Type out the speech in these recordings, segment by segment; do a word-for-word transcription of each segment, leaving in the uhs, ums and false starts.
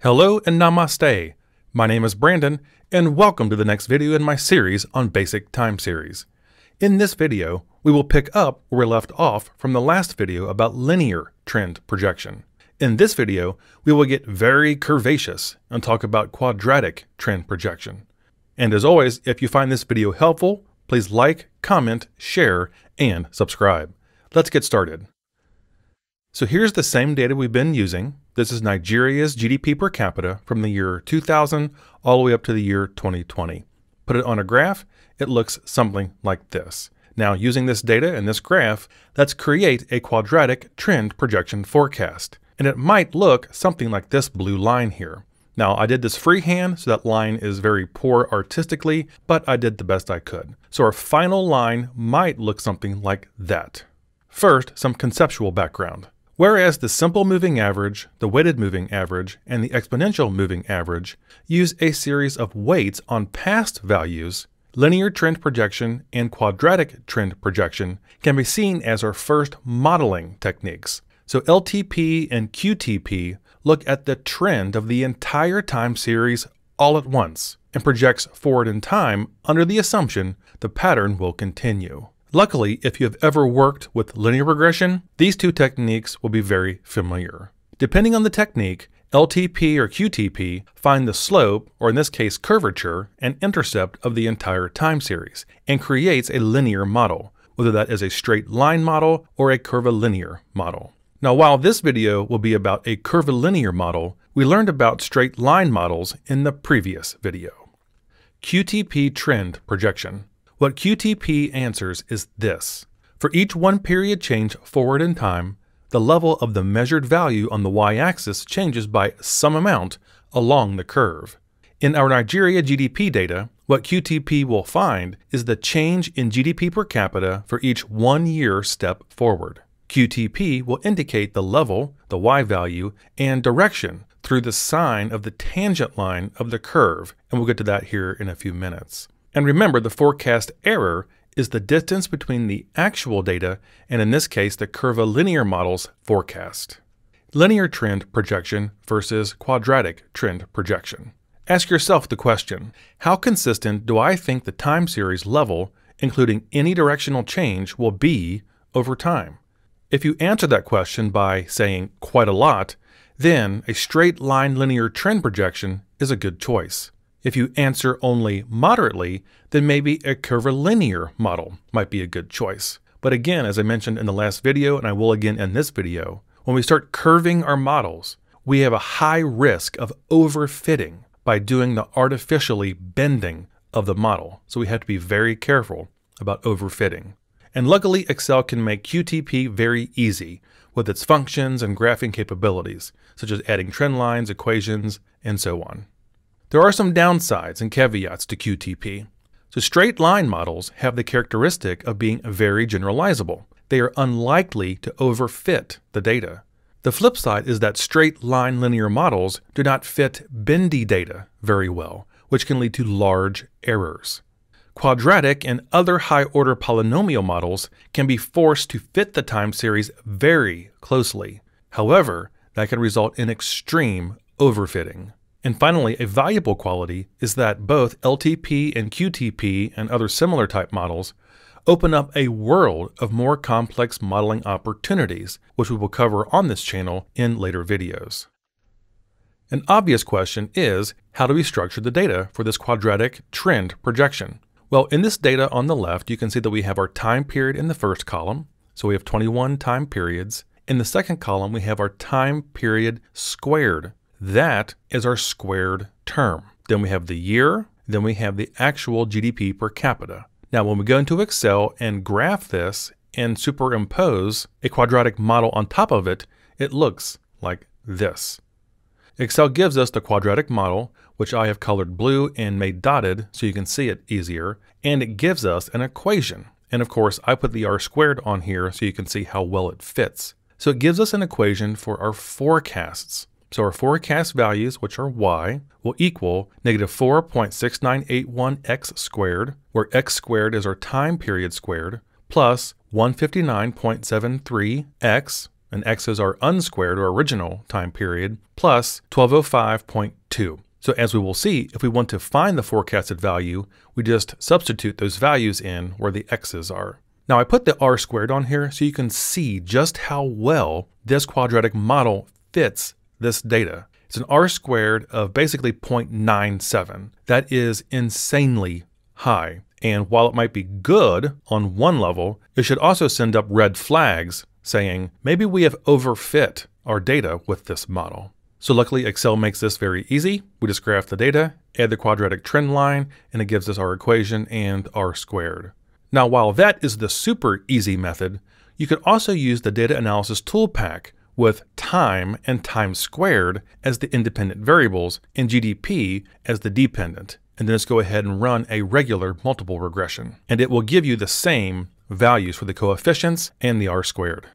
Hello and namaste. My name is Brandon and welcome to the next video in my series on basic time series. In this video, we will pick up where we left off from the last video about linear trend projection. In this video, we will get very curvaceous and talk about quadratic trend projection. And as always, if you find this video helpful, please like, comment, share, and subscribe. Let's get started. So here's the same data we've been using. This is Nigeria's G D P per capita from the year two thousand all the way up to the year twenty twenty. Put it on a graph, it looks something like this. Now, using this data and this graph, let's create a quadratic trend projection forecast. And it might look something like this blue line here. Now, I did this freehand, so that line is very poor artistically, but I did the best I could. So our final line might look something like that. First, some conceptual background. Whereas the simple moving average, the weighted moving average, and the exponential moving average use a series of weights on past values, linear trend projection and quadratic trend projection can be seen as our first modeling techniques. So L T P and Q T P look at the trend of the entire time series all at once and projects forward in time under the assumption the pattern will continue. Luckily, if you have ever worked with linear regression, these two techniques will be very familiar. Depending on the technique, L T P or Q T P find the slope, or in this case curvature, and intercept of the entire time series and creates a linear model, whether that is a straight line model or a curvilinear model. Now, while this video will be about a curvilinear model, we learned about straight line models in the previous video. Q T P trend projection. What Q T P answers is this. For each one period change forward in time, the level of the measured value on the y-axis changes by some amount along the curve. In our Nigeria G D P data, what Q T P will find is the change in G D P per capita for each one year step forward. Q T P will indicate the level, the y-value, and direction through the sign of the tangent line of the curve, and we'll get to that here in a few minutes. And remember, the forecast error is the distance between the actual data and, in this case, the curvilinear model's forecast. Linear trend projection versus quadratic trend projection. Ask yourself the question, how consistent do I think the time series level, including any directional change, will be over time? If you answer that question by saying quite a lot, then a straight line linear trend projection is a good choice. If you answer only moderately, then maybe a curvilinear model might be a good choice. But again, as I mentioned in the last video, and I will again in this video, when we start curving our models, we have a high risk of overfitting by doing the artificially bending of the model. So we have to be very careful about overfitting. And luckily, Excel can make Q T P very easy with its functions and graphing capabilities, such as adding trend lines, equations, and so on. There are some downsides and caveats to Q T P. So straight line models have the characteristic of being very generalizable. They are unlikely to overfit the data. The flip side is that straight line linear models do not fit bendy data very well, which can lead to large errors. Quadratic and other high-order polynomial models can be forced to fit the time series very closely. However, that can result in extreme overfitting. And finally, a valuable quality is that both L T P and Q T P and other similar type models open up a world of more complex modeling opportunities, which we will cover on this channel in later videos. An obvious question is, how do we structure the data for this quadratic trend projection? Well, in this data on the left, you can see that we have our time period in the first column. So we have twenty-one time periods. In the second column, we have our time period squared. That is our squared term. Then we have the year, then we have the actual G D P per capita. Now, when we go into Excel and graph this and superimpose a quadratic model on top of it, it looks like this. Excel gives us the quadratic model, which I have colored blue and made dotted so you can see it easier, and it gives us an equation. And of course, I put the r squared on here so you can see how well it fits. So it gives us an equation for our forecasts. So our forecast values, which are y, will equal negative four point six nine eight one x squared, where x squared is our time period squared, plus one hundred fifty-nine point seven three x, and X is our unsquared or original time period, plus twelve oh five point two. So as we will see, if we want to find the forecasted value, we just substitute those values in where the X's are. Now I put the R squared on here so you can see just how well this quadratic model fits this data. It's an R squared of basically zero point nine seven. That is insanely high. And while it might be good on one level, it should also send up red flags saying, maybe we have overfit our data with this model. So luckily Excel makes this very easy. We just graph the data, add the quadratic trend line, and it gives us our equation and R squared. Now while that is the super easy method, you could also use the data analysis tool pack with time and time squared as the independent variables and G D P as the dependent. And then just go ahead and run a regular multiple regression. And it will give you the same values for the coefficients and the R squared.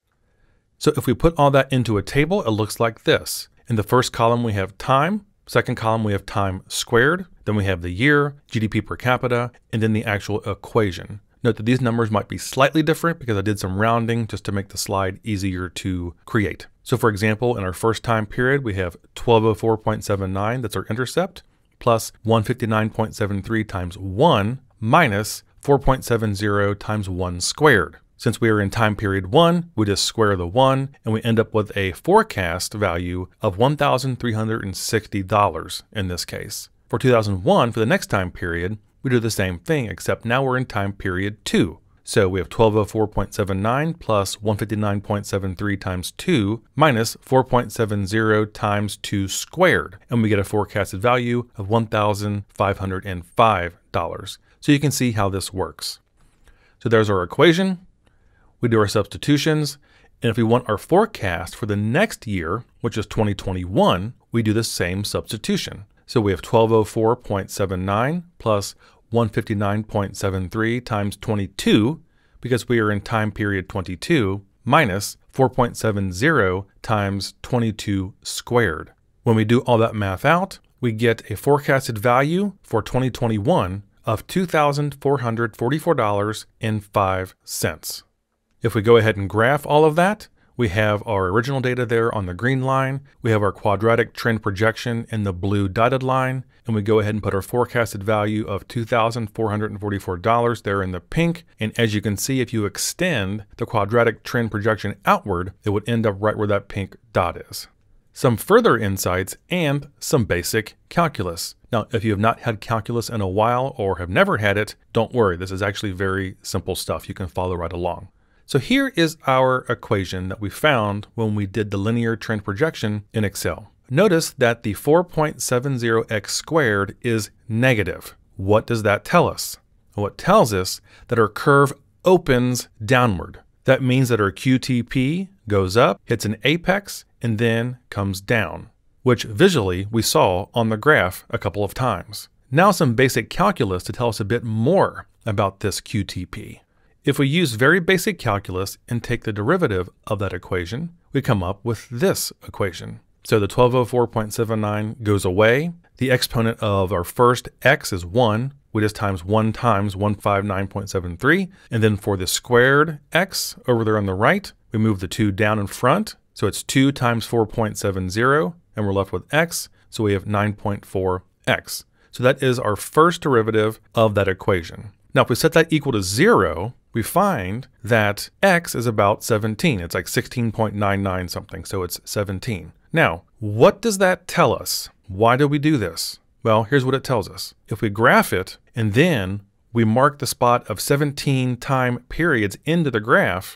So if we put all that into a table, it looks like this. In the first column we have time, second column we have time squared, then we have the year, G D P per capita, and then the actual equation. Note that these numbers might be slightly different because I did some rounding just to make the slide easier to create. So for example, in our first time period, we have twelve oh four point seven nine, that's our intercept, plus one fifty-nine point seven three times one minus four point seven zero times one squared. Since we are in time period one, we just square the one and we end up with a forecast value of one thousand three hundred sixty dollars in this case. For two thousand one, for the next time period, we do the same thing, except now we're in time period two. So we have twelve oh four point seven nine plus one fifty-nine point seven three times two minus four point seven zero times two squared. And we get a forecasted value of one thousand five hundred five dollars. So you can see how this works. So there's our equation. We do our substitutions. And if we want our forecast for the next year, which is twenty twenty-one, we do the same substitution. So we have twelve oh four point seven nine plus one fifty-nine point seven three times twenty-two, because we are in time period twenty-two, minus four point seven zero times twenty-two squared. When we do all that math out, we get a forecasted value for twenty twenty-one of two thousand four hundred forty-four dollars and five cents. If we go ahead and graph all of that, we have our original data there on the green line, we have our quadratic trend projection in the blue dotted line, and we go ahead and put our forecasted value of two thousand four hundred forty-four dollars there in the pink. And as you can see, if you extend the quadratic trend projection outward, it would end up right where that pink dot is. Some further insights and some basic calculus. Now, if you have not had calculus in a while or have never had it, don't worry, this is actually very simple stuff. You can follow right along. So here is our equation that we found when we did the linear trend projection in Excel. Notice that the four point seven zero x squared is negative. What does that tell us? Well, it tells us that our curve opens downward. That means that our Q T P goes up, hits an apex, and then comes down, which visually we saw on the graph a couple of times. Now some basic calculus to tell us a bit more about this Q T P. If we use very basic calculus and take the derivative of that equation, we come up with this equation. So the twelve oh four point seven nine goes away. The exponent of our first x is one. We just times one times one fifty-nine point seven three. And then for the squared x over there on the right, we move the two down in front. So it's two times four point seven zero, and we're left with x. So we have nine point four x. So that is our first derivative of that equation. Now, if we set that equal to zero, we find that x is about seventeen. It's like sixteen point nine nine something, so it's seventeen. Now, what does that tell us? Why do we do this? Well, here's what it tells us. If we graph it and then we mark the spot of seventeen time periods into the graph,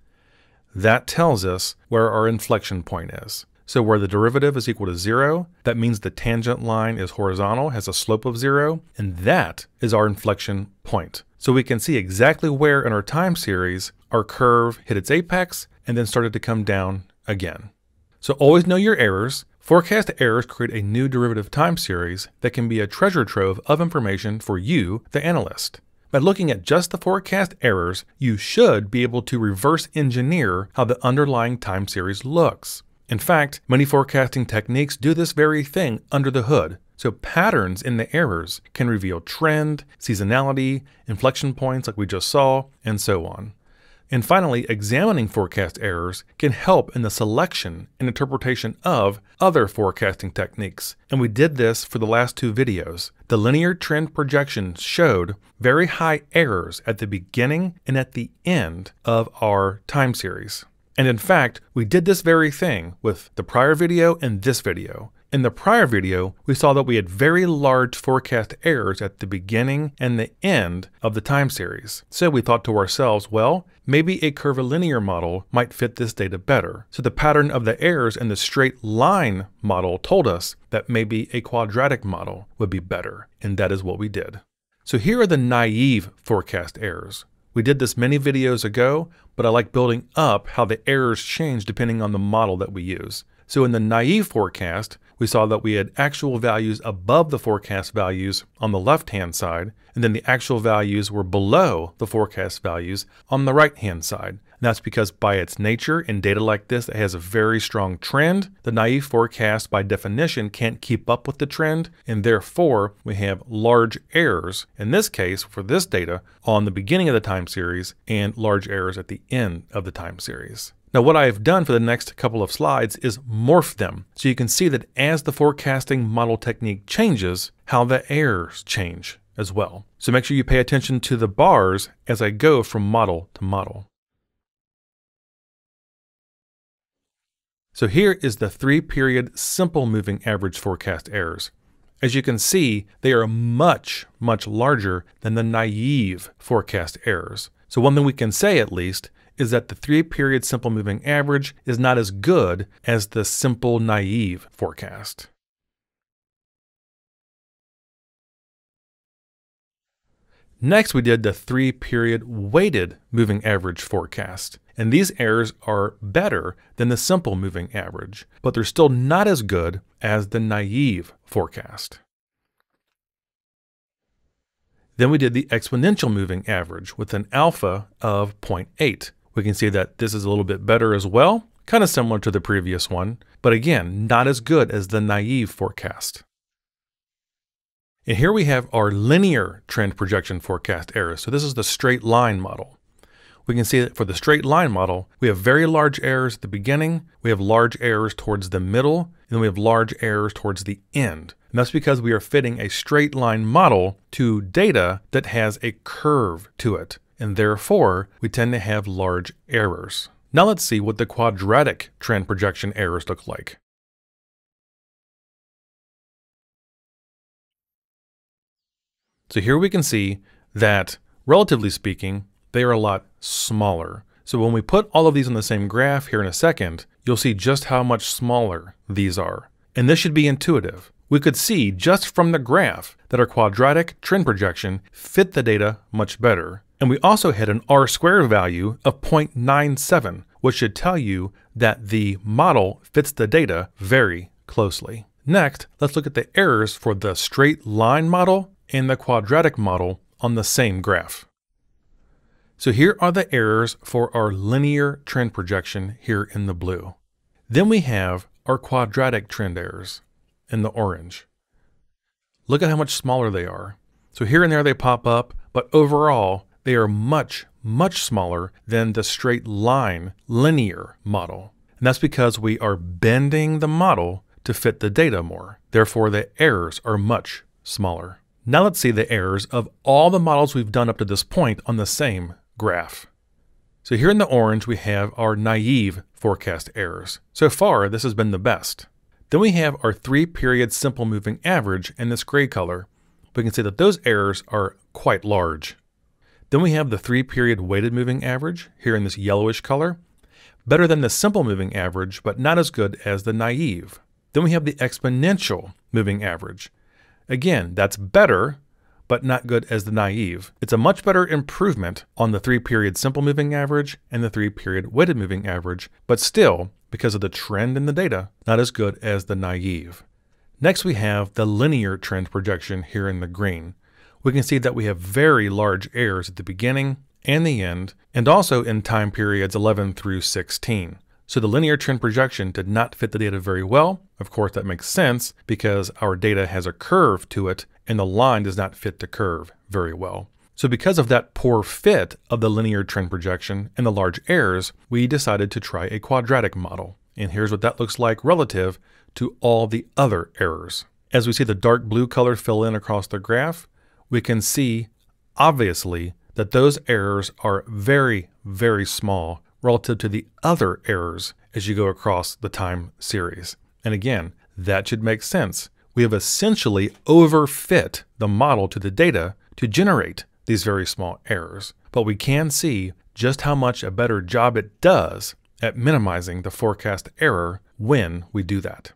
that tells us where our inflection point is. So where the derivative is equal to zero, that means the tangent line is horizontal, has a slope of zero, and that is our inflection point. So we can see exactly where in our time series our curve hit its apex and then started to come down again. So always know your errors. Forecast errors create a new derivative time series that can be a treasure trove of information for you, the analyst. By looking at just the forecast errors, you should be able to reverse engineer how the underlying time series looks. In fact, many forecasting techniques do this very thing under the hood. So patterns in the errors can reveal trend, seasonality, inflection points like we just saw, and so on. And finally, examining forecast errors can help in the selection and interpretation of other forecasting techniques. And we did this for the last two videos. The linear trend projection showed very high errors at the beginning and at the end of our time series. And in fact, we did this very thing with the prior video and this video. In the prior video, we saw that we had very large forecast errors at the beginning and the end of the time series. So we thought to ourselves, well, maybe a curvilinear model might fit this data better. So the pattern of the errors in the straight line model told us that maybe a quadratic model would be better, and that is what we did. So here are the naive forecast errors. We did this many videos ago, but I like building up how the errors change depending on the model that we use. So in the naive forecast, we saw that we had actual values above the forecast values on the left-hand side, and then the actual values were below the forecast values on the right-hand side. And that's because by its nature, in data like this that has a very strong trend, the naive forecast by definition can't keep up with the trend, and therefore we have large errors, in this case for this data, on the beginning of the time series and large errors at the end of the time series. Now what I have done for the next couple of slides is morph them, so you can see that as the forecasting model technique changes, how the errors change as well. So make sure you pay attention to the bars as I go from model to model. So here is the three-period simple moving average forecast errors. As you can see, they are much, much larger than the naive forecast errors. So one thing we can say at least is that the three-period simple moving average is not as good as the simple naive forecast. Next, we did the three-period weighted moving average forecast. And these errors are better than the simple moving average, but they're still not as good as the naive forecast. Then we did the exponential moving average with an alpha of zero point eight. We can see that this is a little bit better as well, kind of similar to the previous one, but again, not as good as the naive forecast. And here we have our linear trend projection forecast errors. So this is the straight line model. We can see that for the straight line model, we have very large errors at the beginning, we have large errors towards the middle, and then we have large errors towards the end. And that's because we are fitting a straight line model to data that has a curve to it. And therefore, we tend to have large errors. Now let's see what the quadratic trend projection errors look like. So here we can see that, relatively speaking, they are a lot smaller. So when we put all of these on the same graph here in a second, you'll see just how much smaller these are. And this should be intuitive. We could see just from the graph that our quadratic trend projection fit the data much better. And we also had an R squared value of zero point nine seven, which should tell you that the model fits the data very closely. Next, let's look at the errors for the straight line model and the quadratic model on the same graph. So here are the errors for our linear trend projection here in the blue. Then we have our quadratic trend errors in the orange. Look at how much smaller they are. So here and there they pop up, but overall, they are much, much smaller than the straight line linear model. And that's because we are bending the model to fit the data more. Therefore, the errors are much smaller. Now let's see the errors of all the models we've done up to this point on the same graph. So here in the orange, we have our naive forecast errors. So far, this has been the best. Then we have our three-period simple moving average in this gray color. We can see that those errors are quite large. Then we have the three-period weighted moving average here in this yellowish color. Better than the simple moving average, but not as good as the naive. Then we have the exponential moving average. Again, that's better, but not good as the naive. It's a much better improvement on the three-period simple moving average and the three-period weighted moving average, but still, because of the trend in the data, not as good as the naive. Next, we have the linear trend projection here in the green. We can see that we have very large errors at the beginning and the end, and also in time periods eleven through sixteen. So the linear trend projection did not fit the data very well. Of course, that makes sense because our data has a curve to it and the line does not fit the curve very well. So because of that poor fit of the linear trend projection and the large errors, we decided to try a quadratic model. And here's what that looks like relative to all the other errors. As we see the dark blue color fill in across the graph, we can see obviously that those errors are very, very small relative to the other errors as you go across the time series. And again, that should make sense. We have essentially overfit the model to the data to generate these very small errors. But we can see just how much a better job it does at minimizing the forecast error when we do that.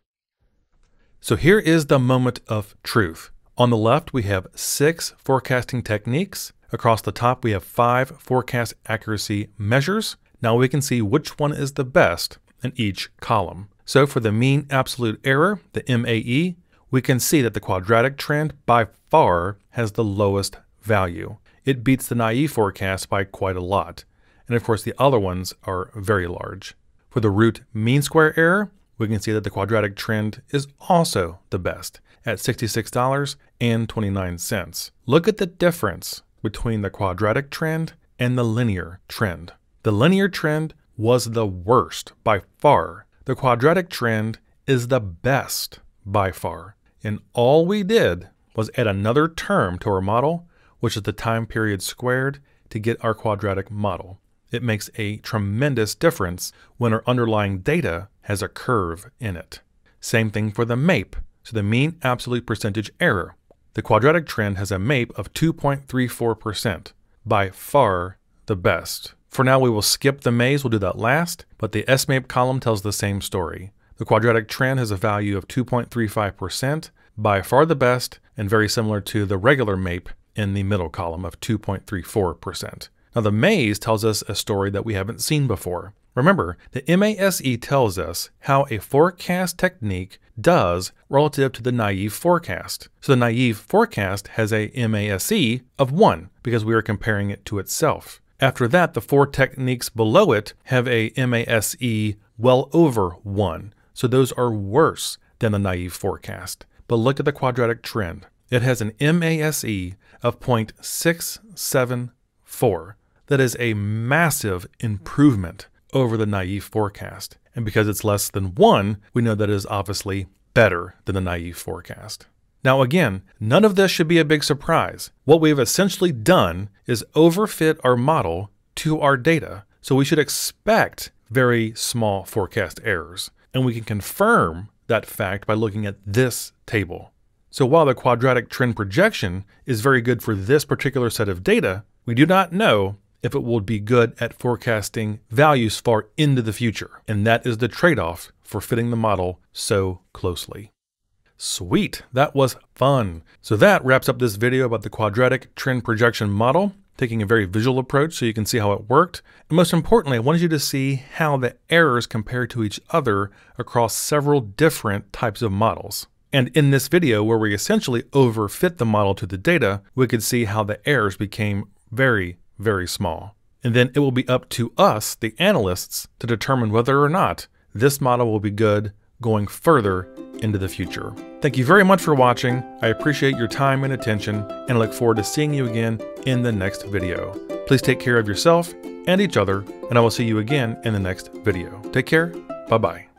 So here is the moment of truth. On the left, we have six forecasting techniques. Across the top, we have five forecast accuracy measures. Now we can see which one is the best in each column. So for the mean absolute error, the M A E, we can see that the quadratic trend by far has the lowest value. It beats the naive forecast by quite a lot. And of course, the other ones are very large. For the root mean square error, we can see that the quadratic trend is also the best at sixty-six dollars and twenty-nine cents. Look at the difference between the quadratic trend and the linear trend. The linear trend was the worst by far. The quadratic trend is the best by far. And all we did was add another term to our model, which is the time period squared, to get our quadratic model. It makes a tremendous difference when our underlying data has a curve in it. Same thing for the M A P, so the mean absolute percentage error. The quadratic trend has a M A P of two point three four percent, by far the best. For now, we will skip the maze, we'll do that last, but the S M A P column tells the same story. The quadratic trend has a value of two point three five percent, by far the best, and very similar to the regular M A P in the middle column of two point three four percent. Now the maze tells us a story that we haven't seen before. Remember, the M A S E tells us how a forecast technique does relative to the naive forecast. So the naive forecast has a M A S E of one because we are comparing it to itself. After that, the four techniques below it have a M A S E well over one. So those are worse than the naive forecast. But look at the quadratic trend. It has an M A S E of zero point six seven four. That is a massive improvement over the naive forecast. And because it's less than one, we know that it is obviously better than the naive forecast. Now again, none of this should be a big surprise. What we have essentially done is overfit our model to our data. So we should expect very small forecast errors. And we can confirm that fact by looking at this table. So while the quadratic trend projection is very good for this particular set of data, we do not know if it will be good at forecasting values far into the future. And that is the trade-off for fitting the model so closely. Sweet, that was fun. So that wraps up this video about the quadratic trend projection model, taking a very visual approach so you can see how it worked. And most importantly, I wanted you to see how the errors compare to each other across several different types of models. And in this video, where we essentially overfit the model to the data, we could see how the errors became very, very small. And then it will be up to us, the analysts, to determine whether or not this model will be good going further into the future. Thank you very much for watching. I appreciate your time and attention, and I look forward to seeing you again in the next video. Please take care of yourself and each other, and I will see you again in the next video. Take care. Bye-bye.